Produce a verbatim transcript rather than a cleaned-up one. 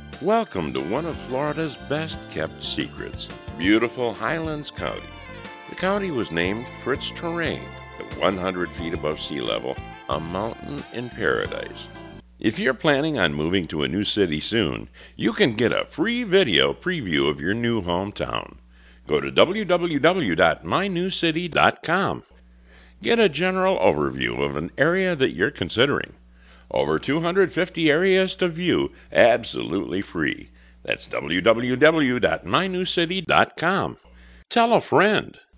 Welcome to one of Florida's best-kept secrets, beautiful Highlands County. The county was named for its terrain, at one hundred feet above sea level, a mountain in paradise. If you're planning on moving to a new city soon, you can get a free video preview of your new hometown. Go to w w w dot my new city dot com. Get a general overview of an area that you're considering. Over two hundred fifty areas to view, absolutely free. That's w w w dot my new city dot com. Tell a friend.